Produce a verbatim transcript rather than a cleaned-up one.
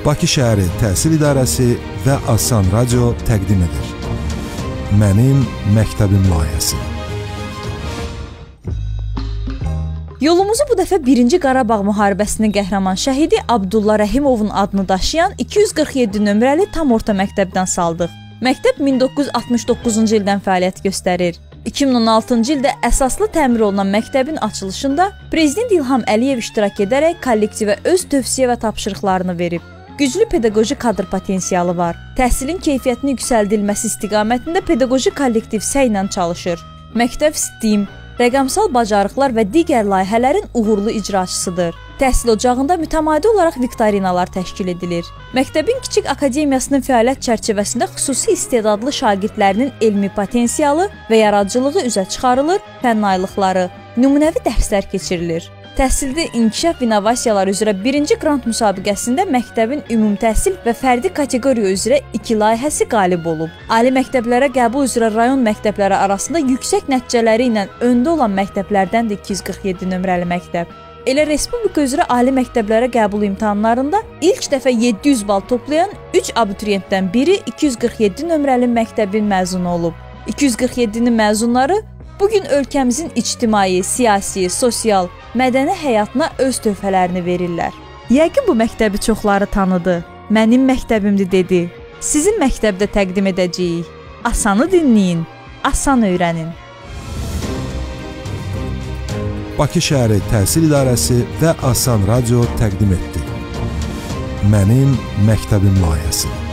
Bakı Şəhəri Təhsil İdarəsi və Asan Radio təqdim edir. Mənim məktəbim layihəsi. Yolumuzu bu dəfə birinci Qarabağ müharibəsinin qəhrəman şəhidi Abdullah Rəhimovun adını daşıyan iki yüz qırx yeddi nömrəli tam orta məktəbdən saldıq. Məktəb min doqquz yüz altmış doqquzuncu ildən fəaliyyət göstərir. iki min on altıncı ildə əsaslı təmir olunan məktəbin açılışında Prezident İlham Əliyev iştirak edərək kollektivə öz tövsiyə və tapşırıqlarını verib. Güclü pedaqoji kadr potensialı var. Təhsilin keyfiyyətini yüksəldilməsi istiqamətində pedaqoji kollektiv səylə çalışır. Məktəb STEAM, rəqəmsal bacarıqlar və digər layihələrin uğurlu icraçısıdır. Təhsil ocağında mütəmadi olaraq viktorinalar təşkil edilir. Məktəbin kiçik akademiyasının fəaliyyət çərçivəsində xüsusi istedadlı şagirdlərinin elmi potensialı və yaradıcılığı üzə çıxarılır, fənnaylıqları, nümunəvi dərslər keçirilir. Təhsildə inkişaf innovasiyaları üzrə birinci qrant müsabiqəsində məktəbin ümumi təhsil və fərdi kateqoriya üzrə iki layihəsi qalib olub. Ali məktəblərə qəbul üzrə rayon məktəbləri arasında yüksək nəticələri ilə öndə olan məktəblərdən də iki yüz qırx yeddi nömrəli məktəb. Elə respublika üzrə ali məktəblərə qəbul imtahanlarında ilk dəfə yeddi yüz bal toplayan üç abituriyentdən biri iki yüz qırx yeddi nömrəli məktəbin məzunu olub. iki yüz qırx yeddinin məzunları bugün ölkəmizin ictimai, siyasi, sosial, mədəni həyatına öz töhfələrini verirlər. Yəqin bu məktəbi çoxları tanıdı. Mənim məktəbimdir dedi. Sizin məktəbdə təqdim edəcəyik. Asanı dinləyin, asan öyrənin. Bakı Şəhəri Təhsil İdarəsi və Asan Radio təqdim etdi. Mənim məktəbim layihəsi.